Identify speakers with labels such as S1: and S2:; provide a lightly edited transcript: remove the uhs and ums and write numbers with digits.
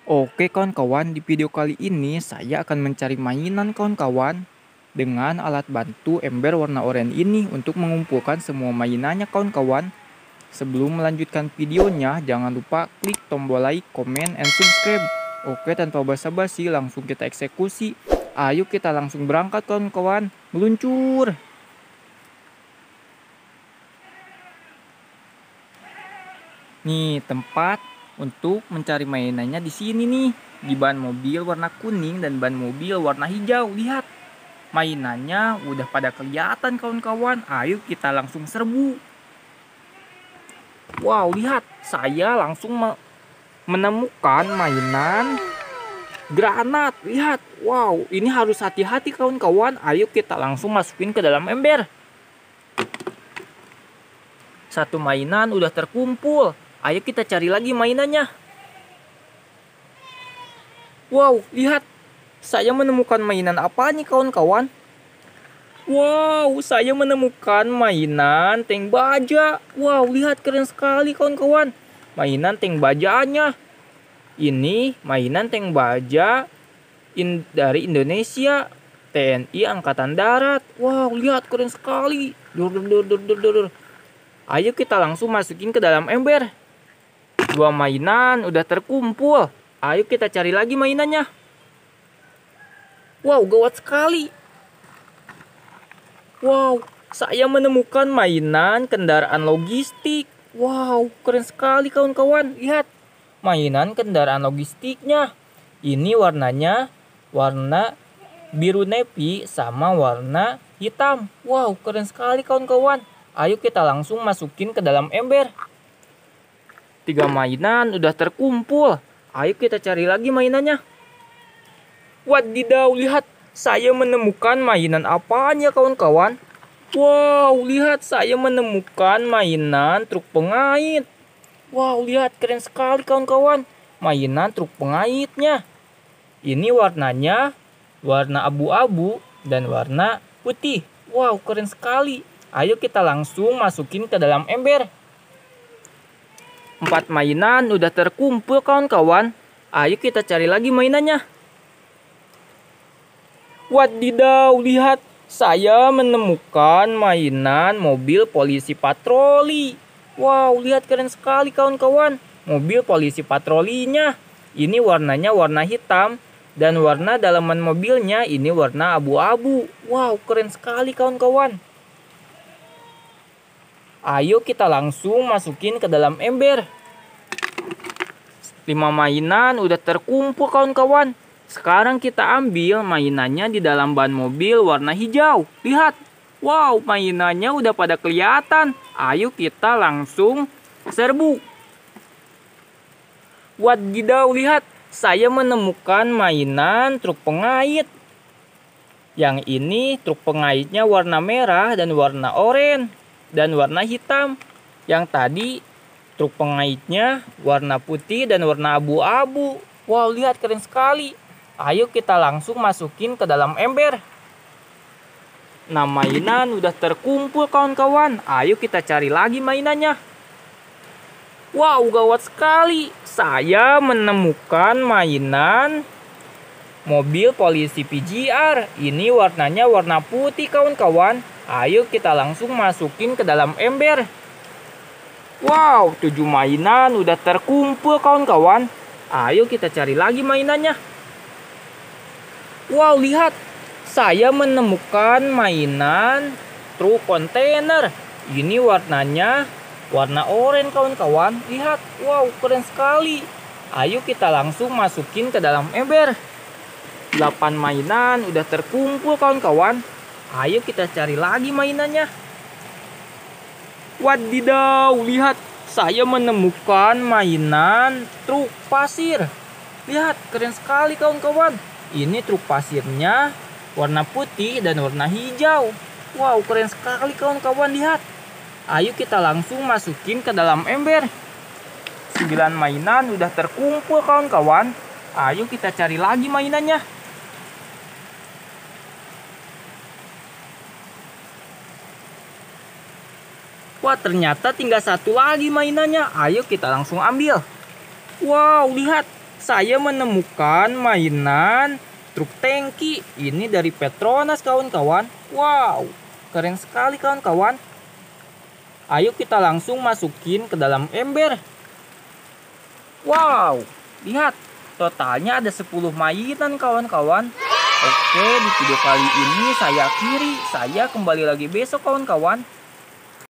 S1: Oke kawan-kawan, di video kali ini saya akan mencari mainan kawan-kawan dengan alat bantu ember warna oranye ini untuk mengumpulkan semua mainannya kawan-kawan. Sebelum melanjutkan videonya, jangan lupa klik tombol like, comment, and subscribe. Oke, tanpa basa-basi langsung kita eksekusi. Ayo kita langsung berangkat kawan-kawan, meluncur. Nih tempat untuk mencari mainannya di sini nih, di ban mobil warna kuning dan ban mobil warna hijau. Lihat, mainannya udah pada kelihatan kawan-kawan. Ayo kita langsung serbu. Wow, lihat, saya langsung menemukan mainan granat. Lihat, wow, ini harus hati-hati kawan-kawan. Ayo kita langsung masukin ke dalam ember. Satu mainan udah terkumpul. Ayo kita cari lagi mainannya. Wow, lihat. Saya menemukan mainan apa nih kawan-kawan? Wow, saya menemukan mainan tank baja. Wow, lihat, keren sekali kawan-kawan. Mainan tank bajanya. Ini mainan tank baja dari Indonesia. TNI Angkatan Darat. Wow, lihat, keren sekali. Ayo kita langsung masukin ke dalam ember. Dua mainan udah terkumpul. Ayo kita cari lagi mainannya. Wow, gawat sekali. Wow, saya menemukan mainan kendaraan logistik. Wow, keren sekali kawan-kawan. Lihat, mainan kendaraan logistiknya. Ini warnanya warna biru navy sama warna hitam. Wow, keren sekali kawan-kawan. Ayo kita langsung masukin ke dalam ember. Tiga mainan udah terkumpul. Ayo kita cari lagi mainannya. Wadidaw, lihat, saya menemukan mainan apanya kawan-kawan? Wow, lihat, saya menemukan mainan truk pengait. Wow, lihat, keren sekali kawan-kawan. Mainan truk pengaitnya. Ini warnanya warna abu-abu dan warna putih. Wow, keren sekali. Ayo kita langsung masukin ke dalam ember. 4 mainan udah terkumpul kawan-kawan. Ayo kita cari lagi mainannya. Wadidaw, lihat, saya menemukan mainan mobil polisi patroli. Wow, lihat, keren sekali kawan-kawan. Mobil polisi patrolinya. Ini warnanya warna hitam dan warna dalaman mobilnya ini warna abu-abu. Wow, keren sekali kawan-kawan. Ayo kita langsung masukin ke dalam ember. 5 mainan udah terkumpul kawan-kawan. Sekarang kita ambil mainannya di dalam ban mobil warna hijau. Lihat. Wow, mainannya udah pada kelihatan. Ayo kita langsung serbu. Wadidaw, lihat. Saya menemukan mainan truk pengait. Yang ini truk pengaitnya warna merah dan warna oranye dan warna hitam. Yang tadi truk pengaitnya warna putih dan warna abu-abu. Wow, lihat, keren sekali. Ayo kita langsung masukin ke dalam ember. 6 mainan udah terkumpul kawan-kawan. Ayo kita cari lagi mainannya. Wow, gawat sekali. Saya menemukan mainan mobil polisi PGR. Ini warnanya warna putih kawan-kawan. Ayo kita langsung masukin ke dalam ember. Wow, 7 mainan udah terkumpul kawan-kawan. Ayo kita cari lagi mainannya. Wow, lihat, saya menemukan mainan truk kontainer. Ini warnanya warna oranye kawan-kawan. Lihat, wow, keren sekali. Ayo kita langsung masukin ke dalam ember. 8 mainan udah terkumpul kawan-kawan. Ayo kita cari lagi mainannya. Wadidaw, lihat, saya menemukan mainan truk pasir. Lihat, keren sekali kawan-kawan. Ini truk pasirnya warna putih dan warna hijau. Wow, keren sekali kawan-kawan, lihat. Ayo kita langsung masukin ke dalam ember. 9 mainan udah terkumpul kawan-kawan. Ayo kita cari lagi mainannya. Wah, ternyata tinggal satu lagi mainannya. Ayo kita langsung ambil. Wow, lihat, saya menemukan mainan truk tangki. Ini dari Petronas kawan-kawan. Wow, keren sekali kawan-kawan. Ayo kita langsung masukin ke dalam ember. Wow, lihat. Totalnya ada 10 mainan kawan-kawan. Oke, di video kali ini saya akhiri. Saya kembali lagi besok kawan-kawan.